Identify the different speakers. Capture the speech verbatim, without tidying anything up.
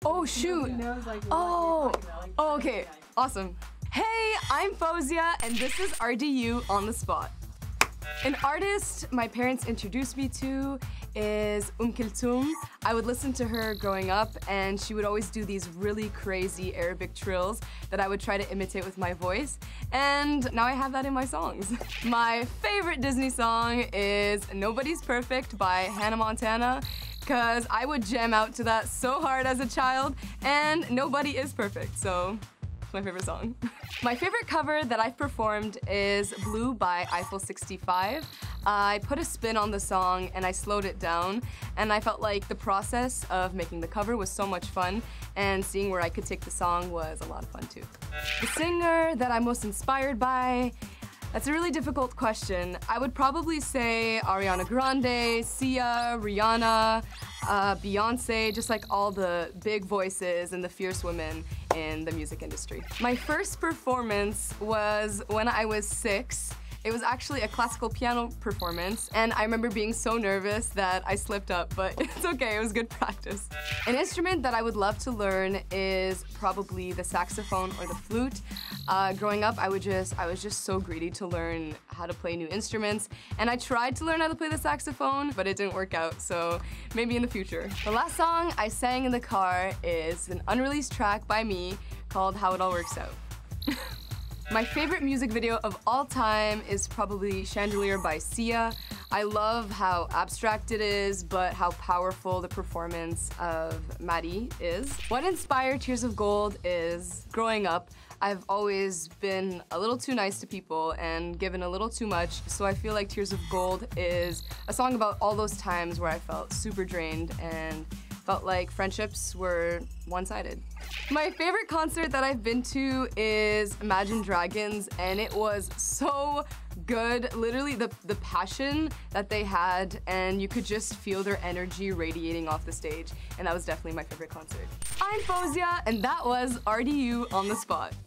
Speaker 1: Oh shoot. Oh. Oh, okay. Awesome. Hey, I'm Faouzia, and this is R D You on the spot. An artist my parents introduced me to is Umm Kulthum. I would listen to her growing up, and she would always do these really crazy Arabic trills that I would try to imitate with my voice, and now I have that in my songs. My favorite Disney song is Nobody's Perfect by Hannah Montana, because I would jam out to that so hard as a child, and nobody is perfect, so it's my favorite song. My favorite cover that I've performed is Blue by Eiffel sixty-five. I put a spin on the song and I slowed it down, and I felt like the process of making the cover was so much fun, and seeing where I could take the song was a lot of fun too. The singer that I'm most inspired by, that's a really difficult question. I would probably say Ariana Grande, Sia, Rihanna, uh, Beyoncé, just like all the big voices and the fierce women in the music industry. My first performance was when I was six. It was actually a classical piano performance, and I remember being so nervous that I slipped up, but it's okay, it was good practice. An instrument that I would love to learn is probably the saxophone or the flute. Uh, growing up, I would just, I was just so greedy to learn how to play new instruments, and I tried to learn how to play the saxophone, but it didn't work out, so maybe in the future. The last song I sang in the car is an unreleased track by me called How It All Works Out. My favorite music video of all time is probably Chandelier by Sia. I love how abstract it is, but how powerful the performance of Maddie is. What inspired Tears of Gold is, growing up, I've always been a little too nice to people and given a little too much, so I feel like Tears of Gold is a song about all those times where I felt super drained and felt like friendships were one-sided. My favorite concert that I've been to is Imagine Dragons, and it was so good. Literally the, the passion that they had, and you could just feel their energy radiating off the stage, and that was definitely my favorite concert. I'm Faouzia, and that was R D You on the spot.